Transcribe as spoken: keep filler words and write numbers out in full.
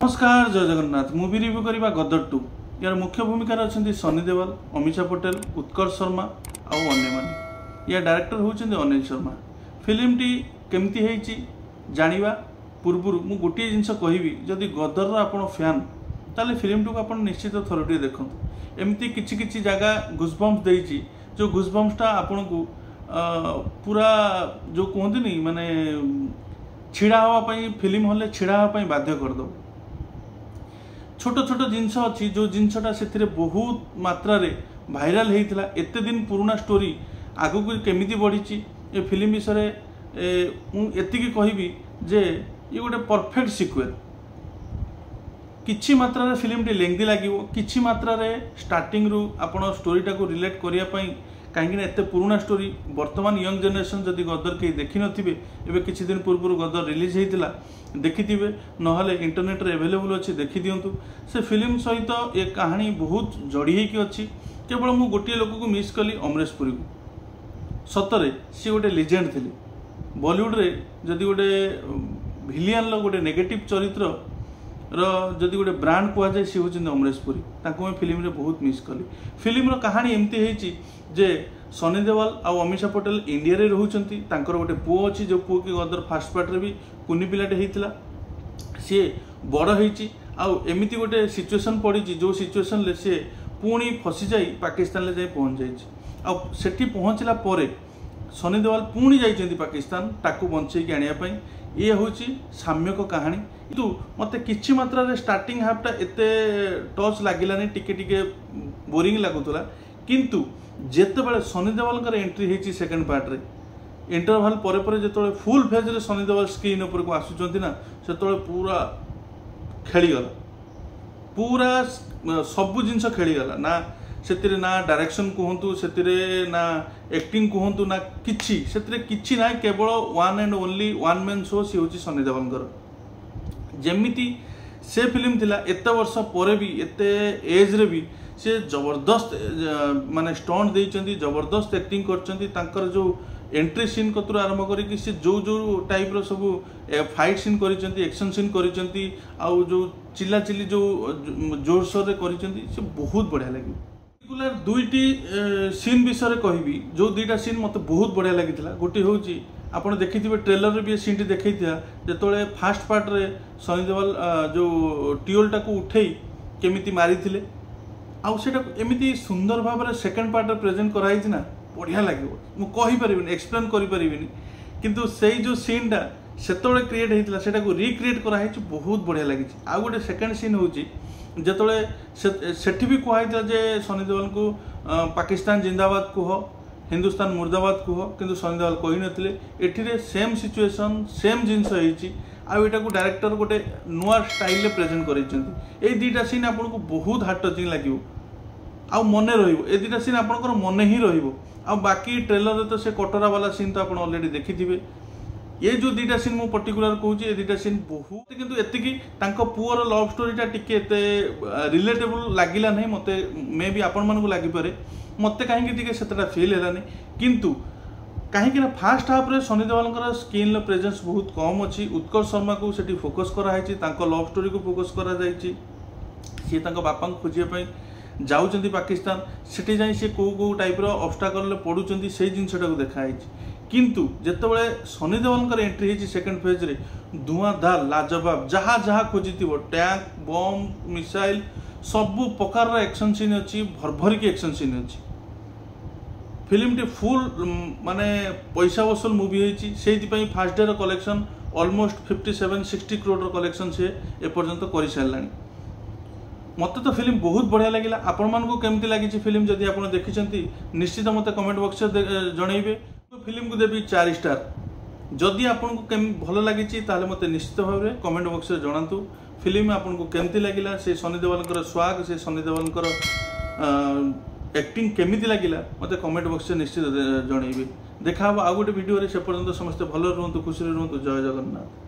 नमस्कार, जय Jagannath. Movie review करवा गदर टू। यार मुख्य भूमिका अच्छा सनी देओल, अमीषा पटेल, उत्कर्ष शर्मा आउ अन्य। या डायरेक्टर होउछन्ते अनिल शर्मा। फिल्म टी केमती हेची जानिबा पूर्व मु गोटे जिनस कहबी, जदि गदर आपण फैन ताले फिल्म टू आपण निश्चित थरटी देखंतु। एमती किछि किछि जगह गुजबम्स देइची, जो गुजबम्सटा आपण को पूरा जो कहते नहीं माने छिड़ा हाँपाई फिल्म हॉल छिड़ा हाँपाई बाध्य करदे। छोट छोट जिनस अच्छी जो जिनसटा से बहुत मात्रा रे भाइराल होता एते दिन पुराना स्टोरी आगु को केमिति बढ़ी ये फिल्म विषय एतिकी कहबी जे ये गोटे परफेक्ट सिक्वेल। किछि मात्रा रे फिल्म टी लेंथी लागिवो, किछि मात्रा रे स्टार्टिंग रु आपण स्टोरीटा को रिलेट करिया पई कहीं एत पुराना स्टोरी वर्तमान यंग जनरेशन जदि गदर कहीं देखी नथिबे, एबे किछि दिन पूर्व गदर रिलीज होइतिला देखिथिबे, नहले इंटरनेट रे अवेलेबल अछि देखि दियंतु। से फिल्म सहित ए कहानी बहुत जड़ी होइकी अछि। केवल मु गोटे लोक को मिस कली, अमरेश पुरी को। सतरे सी गोटे लेजेंड थिले बॉलीवुड रे। जदि गोटे भिलियन लो गोटे नेगेटिव चरित्र रो जदि गोटे ब्रांड कुआ जाय सी होचिन अमरेश पुरी। ताको मैं फिल्म रे बहुत मिस कली। फिल्म रो कहानी एमती हेची जे सनी देओल आउ अमीषा पटेल इंडिया रे रहउचंती। तांकर गोटे पुओ अछि, जो पुओ की गदर फास्ट पार्ट रे भी कुनी पिलाटे हेइतिला। सी बड़ हेइची आउ एमिति गोटे सिचुएशन पड़ीची, जो सिचुएशन ले सी पुणी फसी जाई पाकिस्तान ले जाई पहुंच जाइची। आउ सेठी पहुंचला परे सनी देओल पुणी जाइचंती पाकिस्तान ताकू बंचेई के आनिया पई। ये होची साम्यक कहानी। किंतु मते किछि मात्रा रे स्टार्टिंग हाफटा एते टच लागिलानी, टिके टिके बोरिंग लागुतला। किंतु जेतेबेले सनी देओल एंट्री होती सेकेंड पार्ट रे, इंटरवल परे परे जेतेबेले फुल फेज रे सनी देओल स्क्रीन ऊपर को आसुचंती ना, सेतेबेले पूरा खेलीगला, पूरा सबु जिनस खेलीगला। ना सेतिरे ना डायरेक्शन कहतु, सेतिरे ना एक्टिंग कहतु, ना किछि सेतिरे किछि ना, केवल one and only one man show सी होची सनी देओल। जेमिति से फिल्म थिला एते वर्ष परे भी एते एज रे भी से जबरदस्त माने स्टंट देइचंती, जबरदस्त एक्टिंग करचंती। तांकर जो एंट्री सीन कतुर आरंभ करिक से जो जो टाइप रो सब फाइट सीन करिचंती, एक्शन सीन करिचंती, आउ जो चिल्ला चिल्ली जो जोर सोर रे करिचंती, से बहुत बढ़िया लगी। पर्टिकुलर दुईटी सीन विषय कहबी, जो दुईटा सीन मते बहुत बढ़िया लागिथिला। गोटे होची आपण देखिथिबे ट्रेलर रे भी सीन टी देखैथिया, जेतोले फास्ट पार्ट रे सनी देओल जो टियोल टाको उठेई केमिति मारिथिले, आउ सेटा एमिति सुंदर भाव में सेकेंड पार्ट रे प्रेजेंट कराई ना, बढ़िया लगे। मु कहि परिबिनी, एक्सप्लेन करि परिबिनी, किंतु सेई जो सीन टा सेतोले क्रिएट हेतिला सेटा को रिक्रिएट कराई छि, बहुत बढ़िया लगी। आ गोटे सेकेंड सीन होची जेतोले सेठी भी कहैतिला जे सनी देओल को पाकिस्तान जिंदाबाद कुह, हिंदुस्तान मुर्दाबाद कुह, किंतु सनी देओल कहि नथिले। एठिरे सेम सिचुएशन सेम जिंस हेची, आ एटा को डायरेक्टर गोटे नुआ स्टाइल रे प्रेजेंट करैछंती। ए दुईटा सीन आपन को बहुत हार्ट टचिंग लागिवो, आ मने रहिबो। ए दुईटा सीन आपनकर मने ही रहिबो। आ बाकी ट्रेलर रे तो से कटोरा वाला सीन तो आपन ऑलरेडी देखिथिबे। ये जो दुईटा सीन मु पर्टिकुलर कहूची, ए दुईटा सीन बहुत, किंतु एतिकी तांको पुअर लव स्टोरीटा टिके एते रिलेटेबल लागिला नहीं मते। मे बी आपन मन को लागि पारे, मते काहे कि टिके सेतटा फील हेलानी। किंतु कहीं फास्ट हाफ रे सनी देओल स्क्रीन प्रेजेंस बहुत कम अच्छी। उत्कर्ष शर्मा को सेठी फोकस कराई, लव स्टोरी को फोकस करा जायछि। सी बापा को खोजिया जाऊँच पाकिस्तान, सेठी जाई सी को को टाइप ऑब्स्टाकल पड़ुचंती, से जिनसटा को देखाई। किंतु जेतेबेले सनी देओल एंट्री होती सेकेंड फेज रे, धुआंधार लाजवाब जहाँ जहाँ खोजी टैंक बम मिसाइल सबु प्रकार एक्शन सीन अच्छी, भरभरिक एक्शन सीन अच्छी। फिल्म टी फुल माने पैसा वसूल मूवी होती। से first day collection almost fifty seven sixty crore collection से एपर्यंत कर सारानी। मत तो फिल्म बहुत बढ़िया लगे। आपण मानक केमती लगी फिल्म, जदि आप देखी निश्चित मत कमेंट बॉक्स जनइबे। फिल्म को देवी चार स्टार। जदि आपन को भल लगी ताले मत निश्चित भाव में कमेंट बॉक्स जनातु। फिल्म आपन को केमती लगिला, से सनी देओल स्वाग, से सनी देओल एक्टिंग केमिति लगिला, मते कमेंट बॉक्स में निश्चित जनइबे। देखा आउ गोटे वीडियो रे, से पर्यंत समस्त भल रुहतु, खुशी रुहतु। जय जगन्नाथ।